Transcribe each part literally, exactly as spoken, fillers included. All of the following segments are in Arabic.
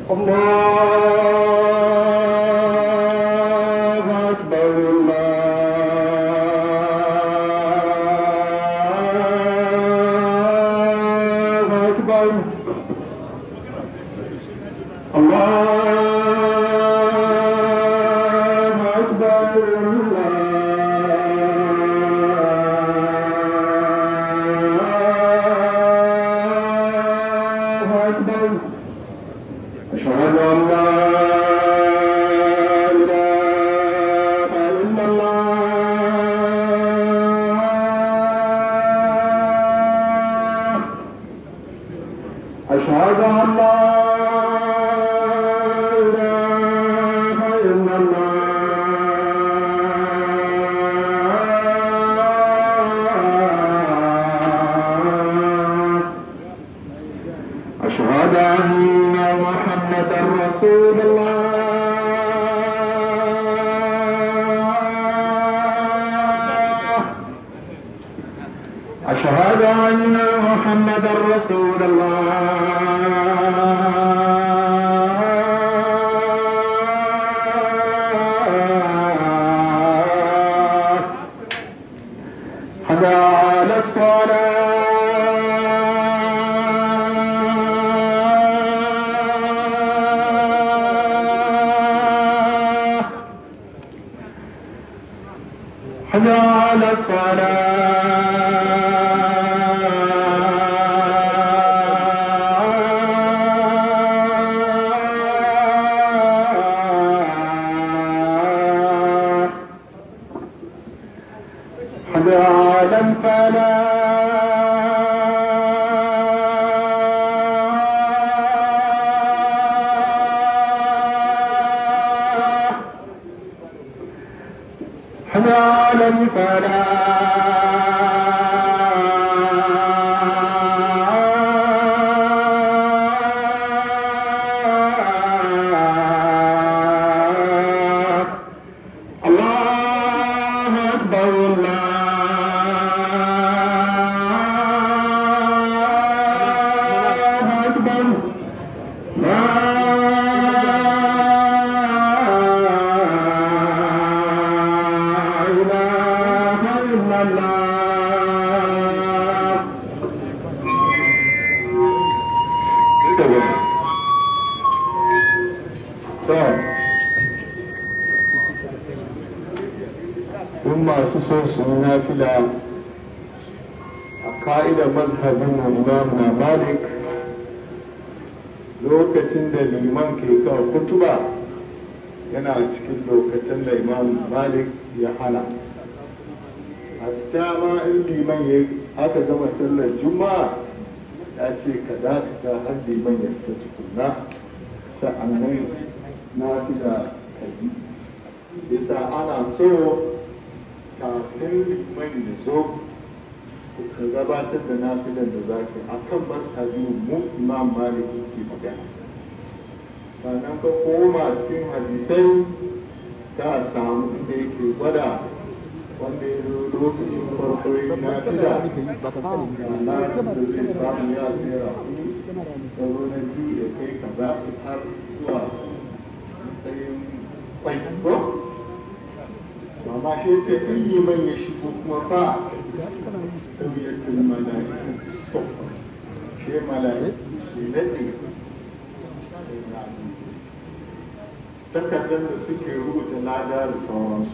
takardar da suke rubuta lada da sauransu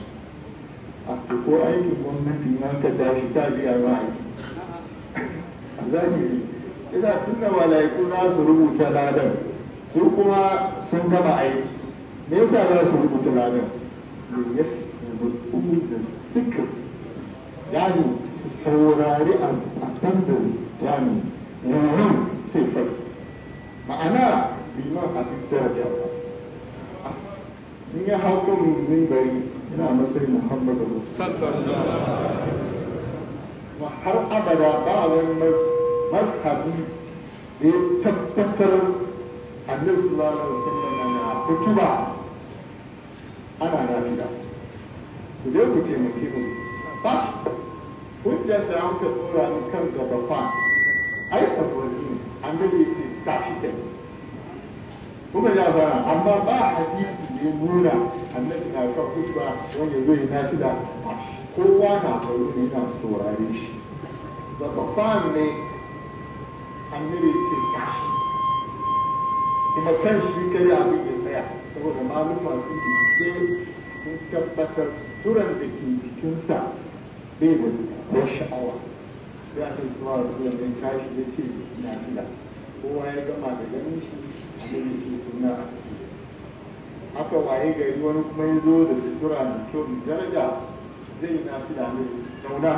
a ko aikin gwamnati na ka tashi ta biya ma aiki a zahiri ina tun da mala'iku za su rubuta ladan su kuma sun gama aiki me yasa za su rubuta ladan ne yas da zikir yani su saurari a kan da yani yawan sai fadi ma'ana liman abin daraja in ya hau kan mimbari ina matsayin muhammadu rasulullah har abada ba wani mazhabi da ya tabbatar annabi sallallahu alaihi wasallam na kutuba ana lafiya ku dai ku taimake mu ba hujjar da an ka tsora ni kan gaba fa ai tabbani annabi ce tashi kai kuma ya sana amma ba hadisi ne nuna annabi na kan kusa wanda zai na fida kowa na tsaro ne na saurare shi da babban ne annabi sai kashi kuma kan shi kare abin ya tsaya saboda malum masu bincike sun tabbatar suturan da ke jikinsa bai da ko sha'awa sai aka yi zuwa su yanzu kashi ya ce na fida kowa ya gama da ganin shi annabi ce kuna a ciki haka waye gari wani kuma ya zo da sutura mai kyau mai daraja zai na fida mai zauna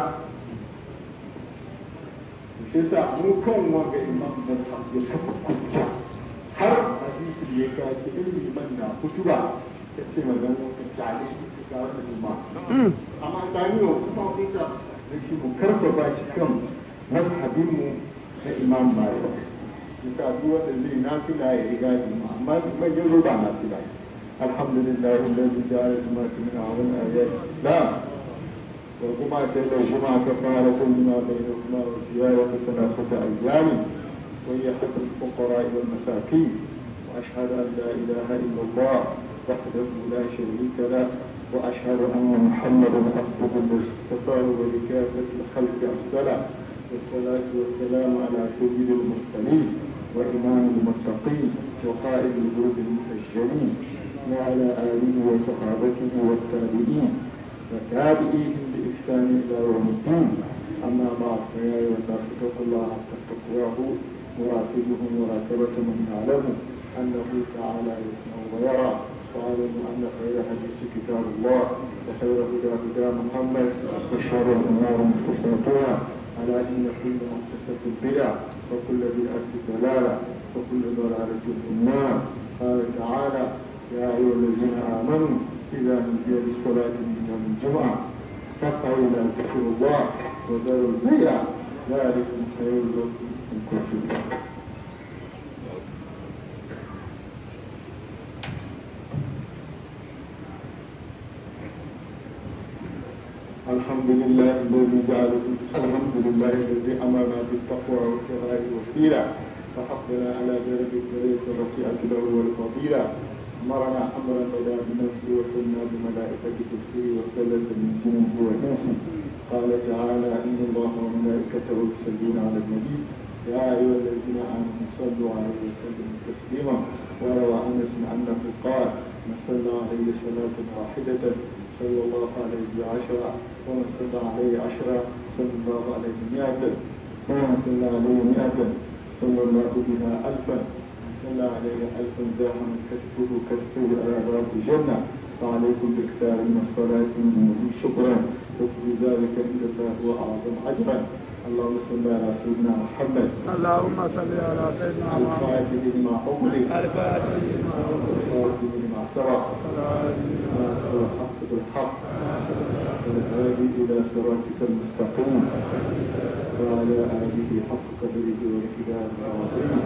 shi sa mu kan wanga imam da ya kafa hujja har hadisi ya kace in liman na kutuba ya ce magana ka kyale ka wasa juma amma tani yau kuma kusa da shi mu karfafa shi kan mazhabin mu na imam Malik yasa duk wanda zai nafila ya riga imam amma mai yanzu ba nafila alhamdulillah alladhi ja'ala jumatan min awwal ayat islam وكما جل جمعة كفارة لما بينهما وزيادة ثلاثة أيام وهي حق الفقراء والمساكين وأشهد أن لا إله إلا الله وحده لا شريك له وأشهد أن محمدا عبده الذي اصطفاه ولكافة الخلق أرسله والصلاة والسلام على سيد المرسلين وإمام المتقين وقائد الجود المحجلين وعلى آله وصحابته والتابعين وتابعيهم بإحسان إلى يوم الدين أما بعد فيا أيها الناس اتقوا الله حق تقواه مراقبه مراقبة من يعلم أنه تعالى يسمع ويرى واعلموا أن خير حديث كتاب الله وخير هدى هدى محمد وشر الأمور محدثاتها ألا إن كل محدثة بدعة وكل بدعة ضلالة وكل ضلالة في النار قال تعالى يا أيها الذين آمنوا إذا نودي للصلاة من يوم الجمعة فاسعوا إلى ذكر الله وذروا البيع ذلكم خير لكم إن كنتم تعلمون. الحمد لله الذي جعل الحمد لله الذي أمرنا بالتقوى واتباع الوسيلة فحقنا على درب الطريق الرفيعة له والفضيلة أمرنا أمرا بدا بنفسه وسلنا بملائكة كرسيه وثلث من جنه وإنسه قال تعالى إن الله وملائكته يصلون على النبي يا أيها الذين آمنوا صلوا عليه وسلموا تسليما وروى أنس أنه قال من صلى عليه صلاة واحدة صلى الله عليه بعشرة ومن صلى عليه عشرة صلى الله عليه مئة ومن صلى عليه مئة صلى الله بها ألفا صلى عليه ألفا زاحما كتفه كتفه على باب الجنة فعليكم بكثار من الصلاة منه شكرا وفي ذلك عند الله هو أعظم أجرا اللهم صل على سيدنا محمد اللهم صل على سيدنا محمد الفاتح لما أغلق الفاتح لما أغلق الخاتم لما سبق ناصر الحق بالحق والهادي إلى صراطك المستقيم وعلى آله حق قدره ومقداره العظيم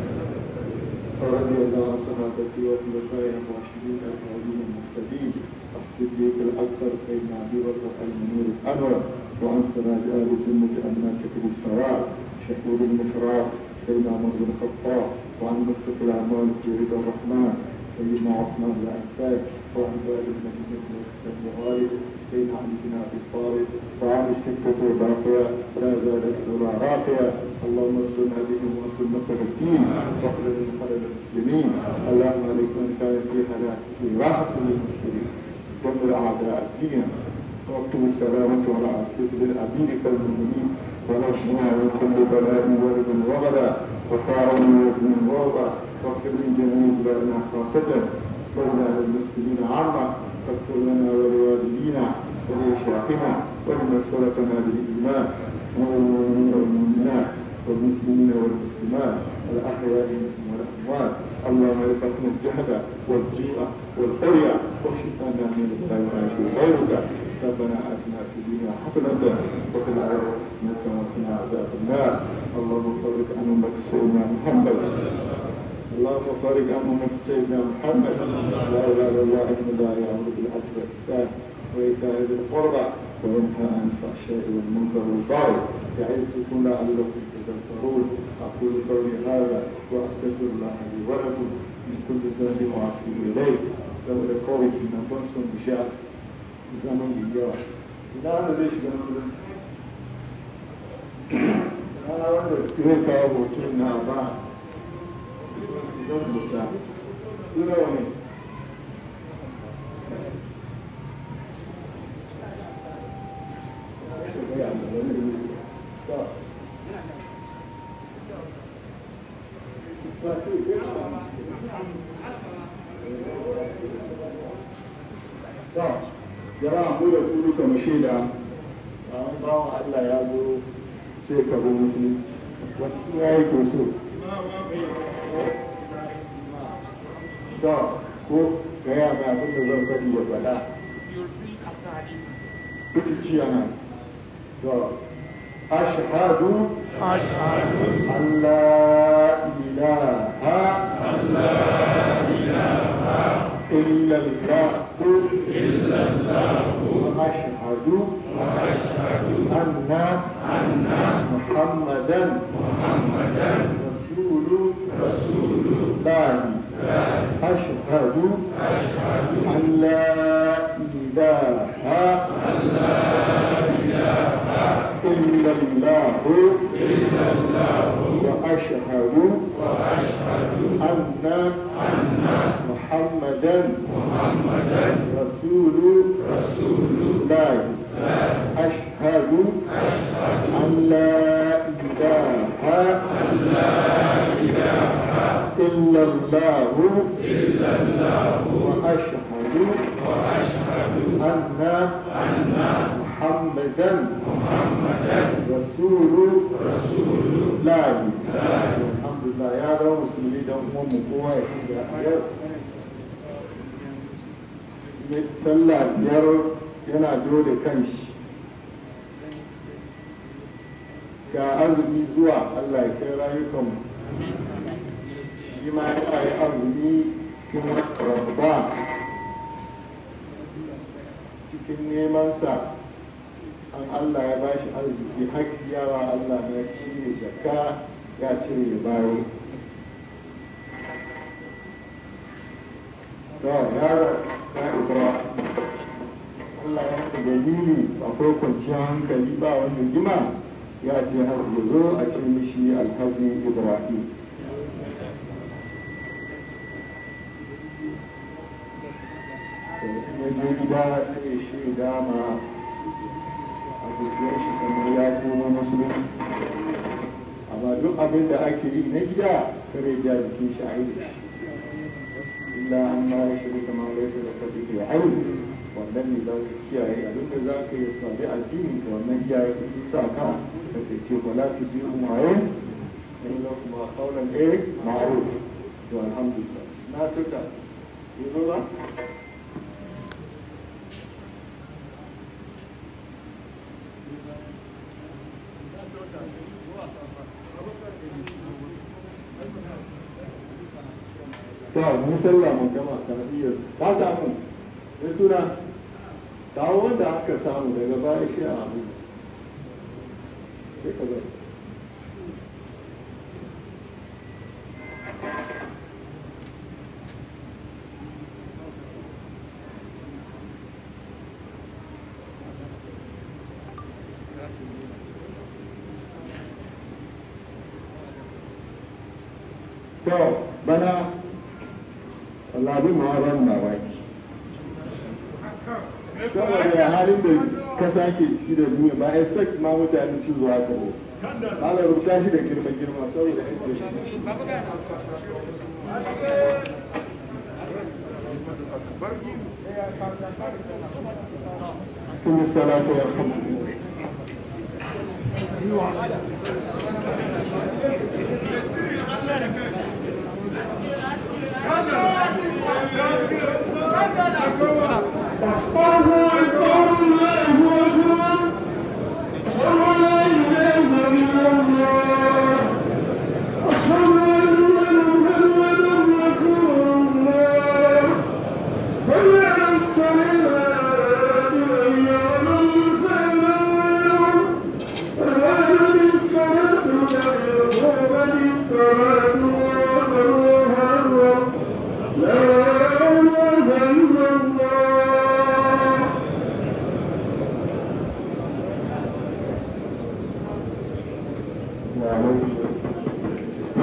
ورضي الله عن صحابته وخلفائه الراشدين الهادين المهتدين الصديق الأكبر سيدنا أبي بكر المنير الأنور وعن سراج آل سنة المنطق بالسواء شهود المفراد سيدنا عمر بن الخطاب وعن مطلق الأعمال في رضا الرحمن سيدنا عثمان بن عفان وعن والد مدينة بن غالب سيدنا علي بن أبي طالب وعن الستة الباقية لا زالت ولا راقية اللهم استرنا بهم واصل نصر الدين واخرج من خلل المسلمين اللهم عليك من كان في هلاكه راحة للمسلمين دمر أعداء الدين واكتب السلامة والعافية للعبيد المؤمنين ونجنا من كل بلاء ورد وغدا وفاعل وزن ووضع واغفر من جميع بلادنا خاصة واغفر للمسلمين عامة واغفر لنا ولوالدينا ولشيخنا ولمن سلكنا بالإيمان والمؤمنين والمؤمنات والمسلمين والمسلمات الأحياء منهم والأموات اللهم ارفقنا الجهد والجوع والقرية وشفانا من البلاء والعافية غيرك ربنا آتنا في الدنيا حسنة وفي الآخرة حسنة وقنا عذاب النار اللهم فرج عن أمة سيدنا محمد اللهم فرج عن أمة سيدنا محمد لا إله إلا الله إن الله يأمر بالعدل والإحسان وإيتاء ذي القربى وينهى عن الفحشاء والمنكر والبغي يعظكم لعلكم تذكرون أقول قولي هذا وأستغفر الله لي ولكم من كل ذنب وأتوب إليه saboda kawai kenan ban son mu sha zaman da yawa ina wanda zai shiga nan rana wanda zai kawo hoton na ba zan buta suna wani jama'a mu da ku duka mu shaida a wani bawan Allah ya zo sai ka zo musulunci wata suna ya ke so da ko ga ya mai abin da zan faɗi ya faɗa ita ci yana da ashhadu an la ilaha إلا الله إلا الله وأشهد وأشهد أن محمدا محمدا رسول رسول الله أشهد أشهد أن لا إله أن لا إله إلا الله إلا الله وأشهد وأشهد أن أن محمدا محمدا رسول رسول الله أشهد أشهد أن لا إله أن لا إله إلا الله إلا الله وأشهد وأشهد أن أن محمدا محمدا رسول رسول الله الحمد لله يا رب مسلمين دعوهم قوة sallah biyar yana dole kan shi ga azumi zuwa Allah ya kai rayukanmu shi ma ya yi azumi cikin rabba cikin nemansa an Allah ya bashi arziki haƙƙi yawa Allah na cire zakka ya cire bayo to yaro ya ikra Allah ya ta dalili akwai kwanciyar hankali ba wani jima ya ce hajji ya zo a ce mishi alhaji Ibrahim ya je gida sai shi dama a kusurar shi kamar ya koma musulunci amma duk abin da ake yi na gida kare ja jikin shi a yi illa an ma ya shiru kamar laifin da kaɗi da aini wannan ne za ka kiyaye abin da za ka yi sabi addinin ka wannan kiyaye ka sun sa ka da ke ce ba la fi biyu maye illa kuma kaunan ɗaya ma'aruf to alhamdulillah na tuka yi zo ba ta mun sallah mun gama karfiyar ta samu sai suna kawo wanda aka samu daga baya shi a abu sai ka zai to bana labin ma ban mamaki saboda halin da ka sake ciki da duniya ba expect ma mutane su zuwa ka ho ala rubuta shi da girma girma saboda ake shi kuma salatu wa rahmatullahi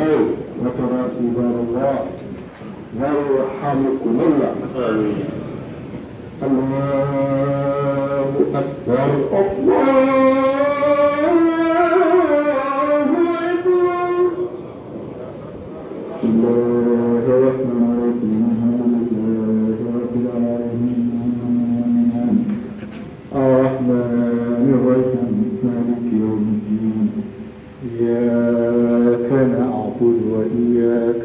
الليل وتراصي بار الله ويرحمكم الله. الله أكبر الله أكبر. بسم الله الرحمن الرحيم الحمد لله رب العالمين الرحمن الرحيم مالك يوم الدين إياك نعبد وإياك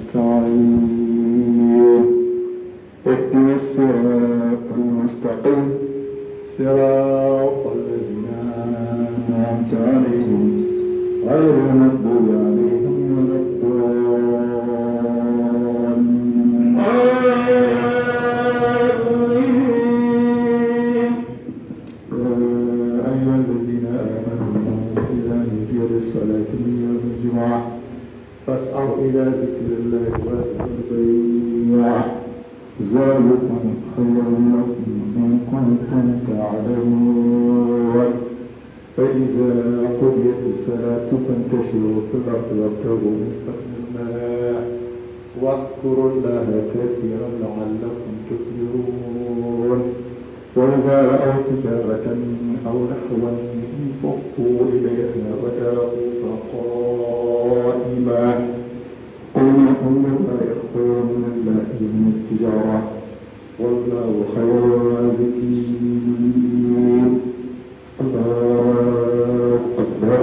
نستعين اهدنا الصراط المستقيم صراط الذين أنعمت عليهم غير المغضوب عليهم ولا الضالين. يا أيها الذين آمنوا إذا نودي للصلاة من يوم الجمعة فاسعوا إلى ذكر الله وذروا البيع ذلكم خير لكم إن كنتم تعلمون. فإذا قضيت الصلاة فانتشروا في الأرض وابتغوا من فضل الله واذكروا الله كثيرا لعلكم تفلحون. وإذا رأوا تجارة أو لهوا انفضوا إليها وتركوك قائما قل إنما يخير من الله من التجارة والله خير الرازقين. الله أكبر.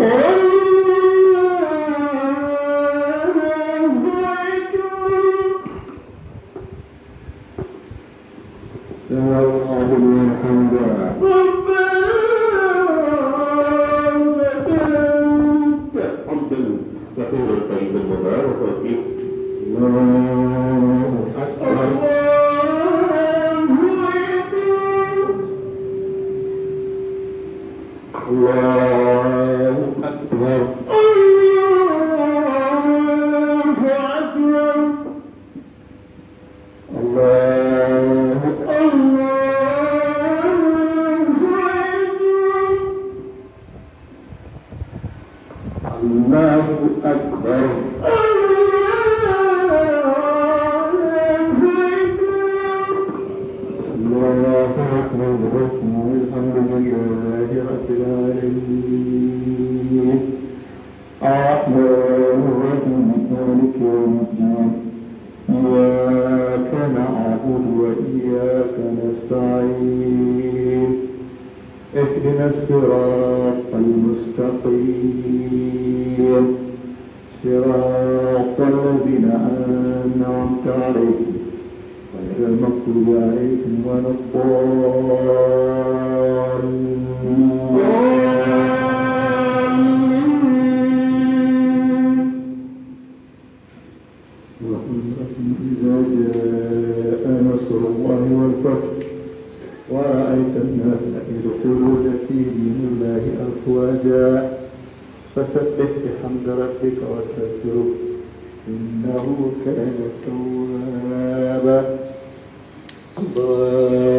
سمع الله لمن حمده حمدا كثيرا طيبا مباركا فيه. الله أكبر. الله أكبر. الله الله أكبر. بسم الله الرحمن الرحيم الحمد لله رب العالمين الرحمن الرحيم مالك يوم الدين إياك نعبد وإياك نستعين اهدنا الصراط المستقيم صراط الذين أنعمت عليهم غير المغضوب عليهم ولا الضالين. إذا جاء نصر الله والفتح ورأيت الناس يدخلون في دين الله أفواجا فسبح بحمد ربك واستغفره إنه كان توابا. الله